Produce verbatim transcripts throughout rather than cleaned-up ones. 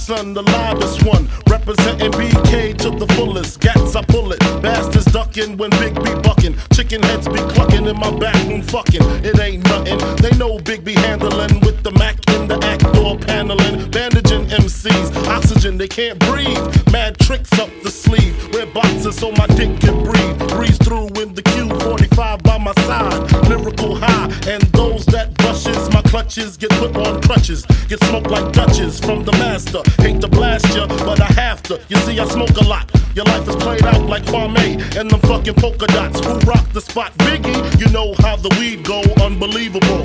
son, the loudest one, representing B K to the fullest. Gats, I pull it, bastards ducking when Big B bucking. Chicken heads be clucking in my back room fucking. It ain't nothing, they know Big B handling with the Mac in the act door paneling. Bandaging M Cs, oxygen, they can't breathe. Mad tricks up the sleeve, wear boxes so my dick can breathe. Breeze through in the Q forty-five by my side, lyrical high. And those that brushes my clutches get put on crutches, get smoked like Dutches from the master. Hate to blast ya, but I have to. You see, I smoke a lot. Your life is played out like Kwame and them fucking polka dots. Who rock the spot? Biggie, you know how the weed go, unbelievable.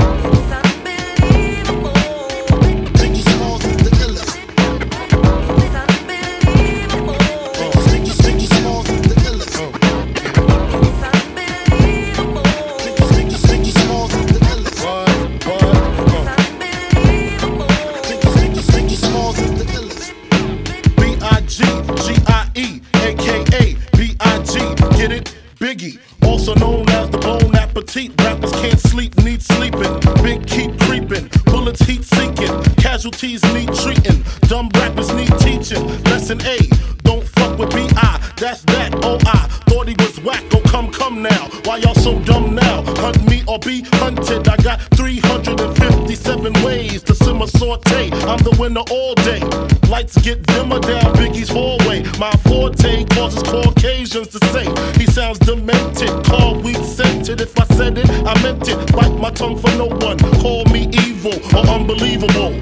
Biggie, also known as the Bon Appetit. Rappers can't sleep, need sleeping. Big keep creeping, bullets heat seeking. Casualties need treating, dumb rappers need teaching. Lesson A, don't fuck with B I, that's that, oh I thought he was whack, oh come, come now. Why y'all so dumb now? Hunt me or be hunted, I got three hundred fifty-seven ways to simmer saute. I'm the winner all day. Lights get dimmer down Biggie's hallway. My forte causes Caucasians to say he sounds demented. Call weed scented. If I said it, I meant it. Bite my tongue for no one. Call me evil or unbelievable.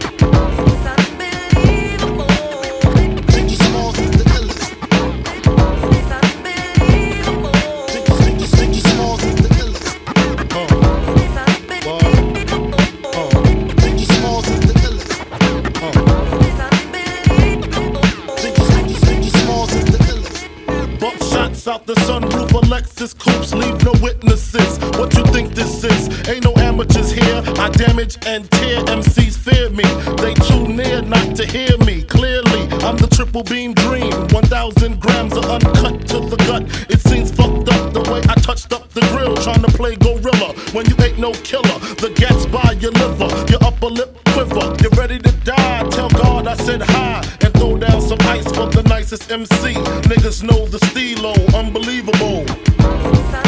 Out the sunroof of Lexus coupes, leave no witnesses. What you think this is? Ain't no amateurs here. I damage and tear, M Cs fear me. They too near not to hear me clearly. I'm the triple beam dream, one thousand grams of uncut to the gut. It seems fucked up the way I touched up the grill, trying to play gorilla when you ain't no killer. The gas by your liver, your upper lip quiver. You're ready to die, tell God I said hi, and throw down some ice for the nicest M C. Niggas know the stilo, unbelievable.